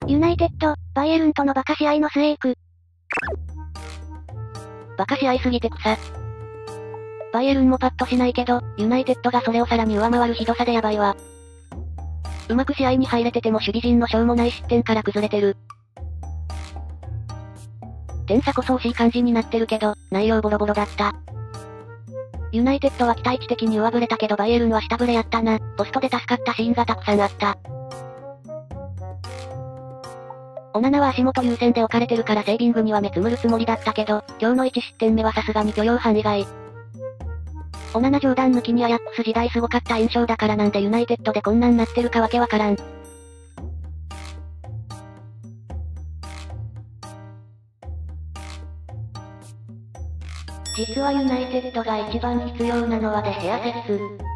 ユナイテッド、バイエルンとのバカ試合の末行く。 バカ試合すぎて草。バイエルンもパッとしないけど、ユナイテッドがそれをさらに上回るひどさでやばいわ。うまく試合に入れてても守備陣のしょうもない失点から崩れてる。点差こそ惜しい感じになってるけど、内容ボロボロだった。ユナイテッドは期待値的に上振れたけどバイエルンは下振れやったな。ポストで助かったシーンがたくさんあった。オナナは足元優先で置かれてるからセービングには目つむるつもりだったけど、今日の1失点目はさすがに許容範囲外。オナナ冗談抜きにアヤックス時代すごかった印象だからなんでユナイテッドでこんなんなってるかわけわからん。実はユナイテッドが一番必要なのはデヘア説。